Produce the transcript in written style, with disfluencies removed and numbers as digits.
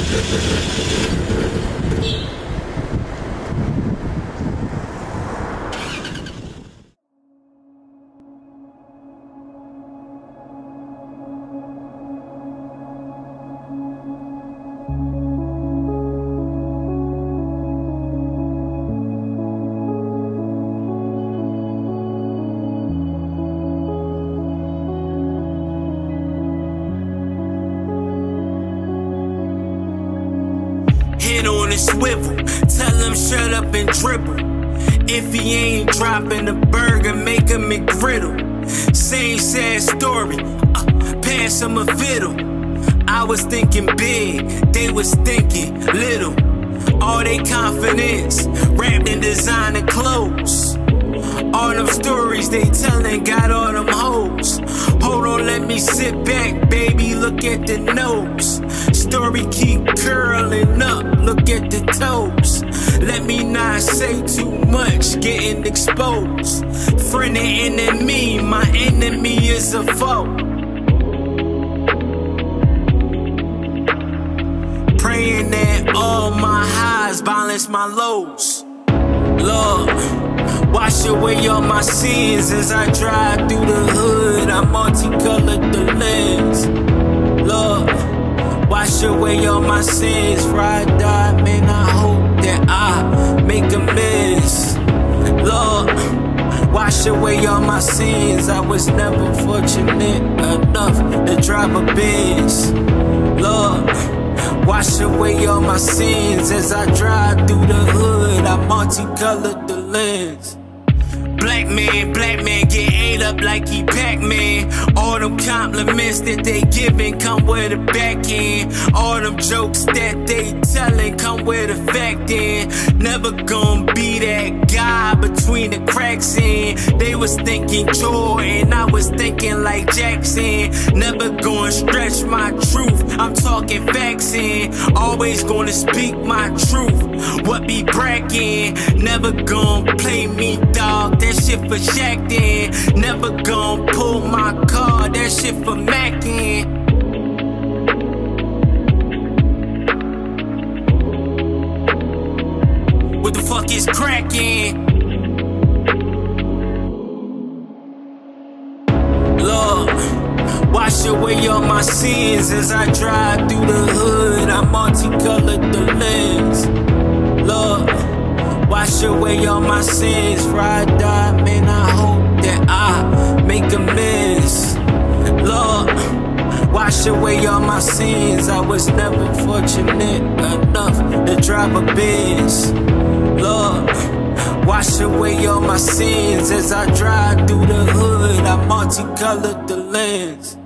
Head on a swivel, tell him shut up and dribble. If he ain't dropping the burger, make him McGriddle. Same sad story, pass him a fiddle. I was thinking big, they was thinking little. All they confidence, wrapped in designer clothes. All them stories they tellin' got all them hoes. Hold on, let me sit back, baby, look at the nose. Story keep curling up, look at the toes. Let me not say too much, getting exposed. Friend and enemy, my enemy is a foe. Praying that all my highs balance my lows. Lord, wash away all my sins as I drive through the hood. I multicolored the lens. Lord, wash away all my sins. Before I die, man, I hope that I make amends. Lord, wash away all my sins. I was never fortunate enough to drive a Benz. Lord, wash away all my sins as I drive through the hood. I multicolored the lens. Black man get ate up like he Pac-Man. All them compliments that they giving come with a backhand. All them jokes that they telling come with a fact in. Never gonna be that guy between the cracks in. They was thinking Jordan, I was thinking like Jackson. Never gonna stretch my truth, I'm talking facts in. Always gonna speak my truth, what be bragging. Never gonna play me, dog, that shit for Shaqtin'. Never gonna pull my car, that shit for Mackin'. What the fuck is crackin'? Lord, wash away all my sins as I drive through the hood. I multicolored the lens. Lord, wash away all my sins. Before I die, man, I hope that I make amends. Lord, wash away all my sins. I was never fortunate enough to drive a Benz. Lord, wash away all my sins as I drive through the hood. I multicolored the lens.